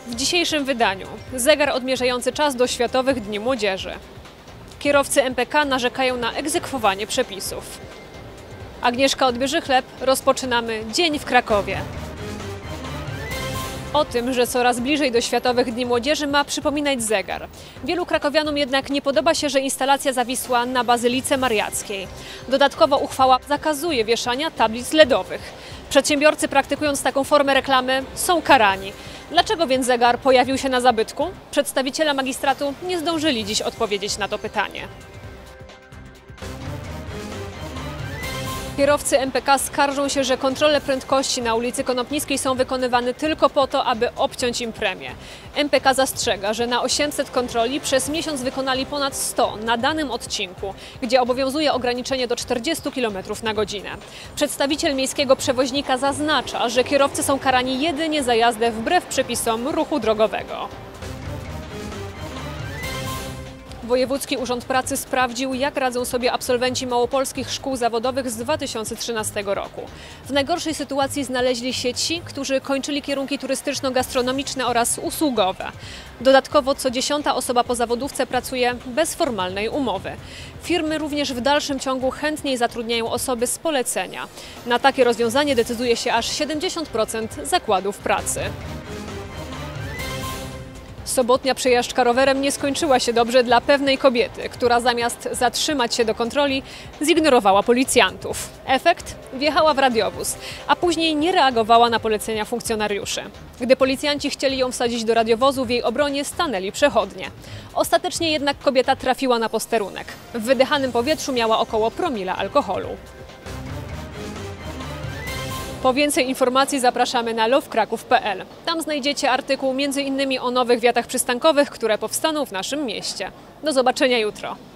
W dzisiejszym wydaniu zegar odmierzający czas do Światowych Dni Młodzieży. Kierowcy MPK narzekają na egzekwowanie przepisów. Agnieszka Odbierzy-Chleb, rozpoczynamy dzień w Krakowie. O tym, że coraz bliżej do Światowych Dni Młodzieży ma przypominać zegar. Wielu krakowianom jednak nie podoba się, że instalacja zawisła na Bazylice Mariackiej. Dodatkowo uchwała zakazuje wieszania tablic LEDowych. Przedsiębiorcy, praktykując taką formę reklamy, są karani. Dlaczego więc zegar pojawił się na zabytku? Przedstawiciele magistratu nie zdążyli dziś odpowiedzieć na to pytanie. Kierowcy MPK skarżą się, że kontrole prędkości na ulicy Konopnickiej są wykonywane tylko po to, aby obciąć im premię. MPK zastrzega, że na 800 kontroli przez miesiąc wykonali ponad 100 na danym odcinku, gdzie obowiązuje ograniczenie do 40 km na godzinę. Przedstawiciel miejskiego przewoźnika zaznacza, że kierowcy są karani jedynie za jazdę wbrew przepisom ruchu drogowego. Wojewódzki Urząd Pracy sprawdził, jak radzą sobie absolwenci małopolskich szkół zawodowych z 2013 roku. W najgorszej sytuacji znaleźli się ci, którzy kończyli kierunki turystyczno-gastronomiczne oraz usługowe. Dodatkowo co 10. osoba po zawodówce pracuje bez formalnej umowy. Firmy również w dalszym ciągu chętniej zatrudniają osoby z polecenia. Na takie rozwiązanie decyduje się aż 70% zakładów pracy. Sobotnia przejażdżka rowerem nie skończyła się dobrze dla pewnej kobiety, która zamiast zatrzymać się do kontroli, zignorowała policjantów. Efekt? Wjechała w radiowóz, a później nie reagowała na polecenia funkcjonariuszy. Gdy policjanci chcieli ją wsadzić do radiowozu, w jej obronie stanęli przechodnie. Ostatecznie jednak kobieta trafiła na posterunek. W wydychanym powietrzu miała około promila alkoholu. Po więcej informacji zapraszamy na lovkraków.pl. Tam znajdziecie artykuł m.in. o nowych wiatach przystankowych, które powstaną w naszym mieście. Do zobaczenia jutro.